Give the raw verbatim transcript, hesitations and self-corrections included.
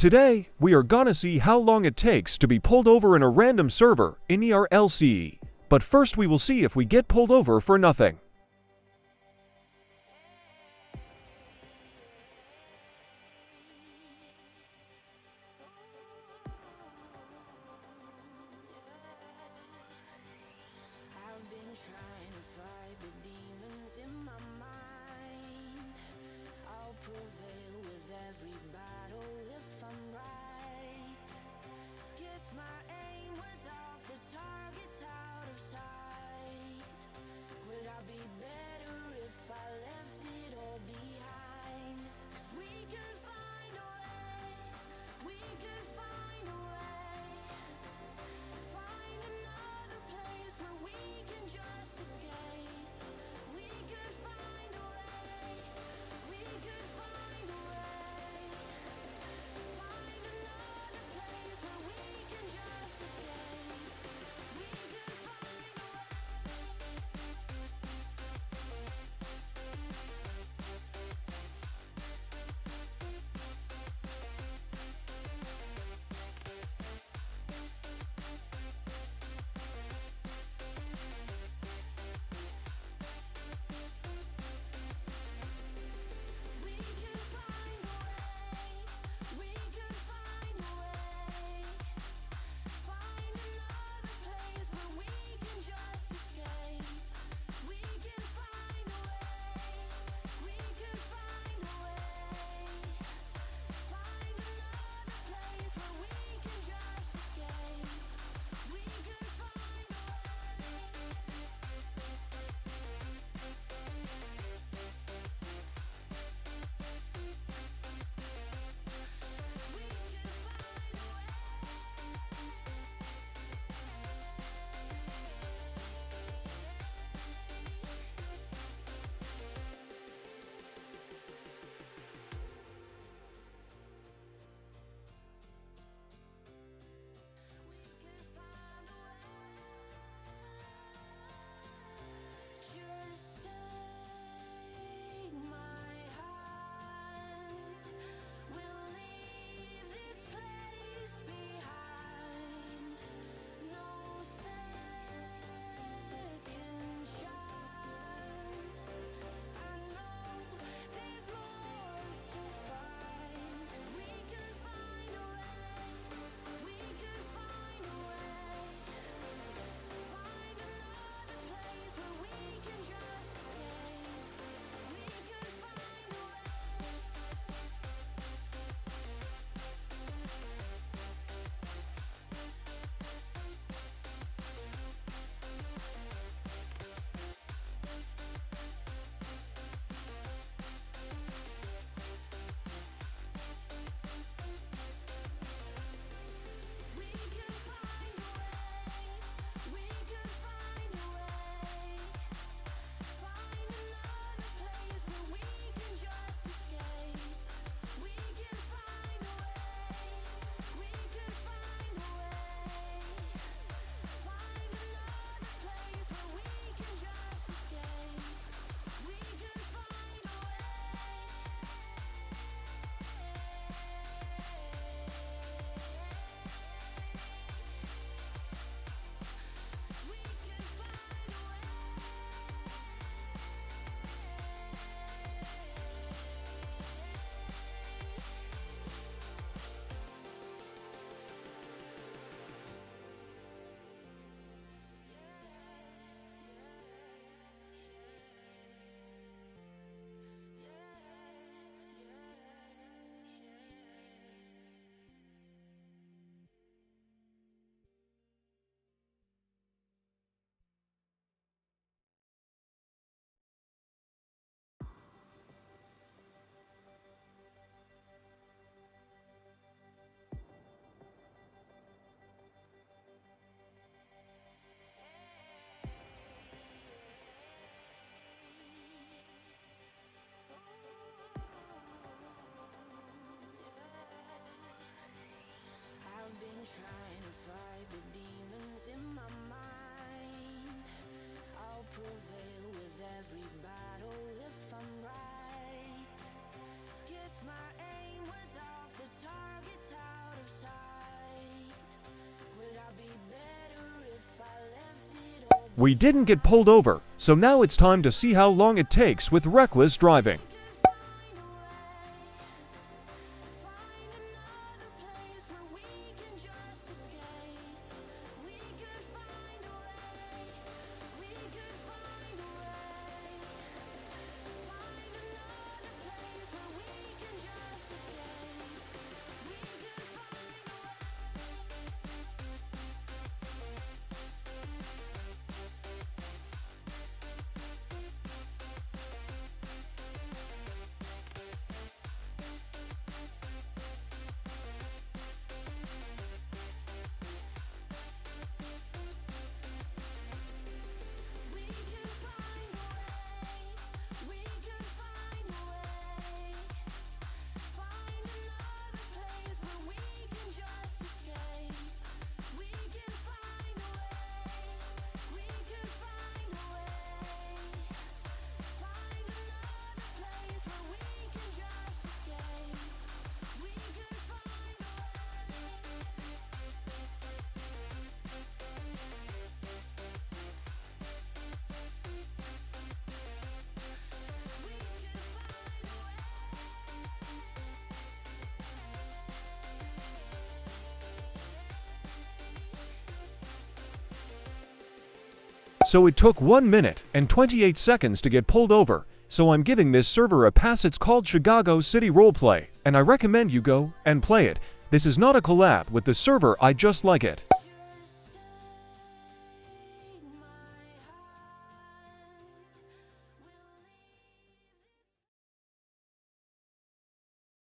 Today, we are gonna see how long it takes to be pulled over in a random server in E R L C. But first we will see if we get pulled over for nothing. I've been trying to fight the demons in my mind. I'll prevail with every battle if I'm right. Guess my aim was off, the target's out of sight. Would I be We didn't get pulled over, so now it's time to see how long it takes with reckless driving. So it took one minute and twenty-eight seconds to get pulled over, so I'm giving this server a pass. It's called Chicago City Roleplay, and I recommend you go and play it. This is not a collab with the server, I just like it.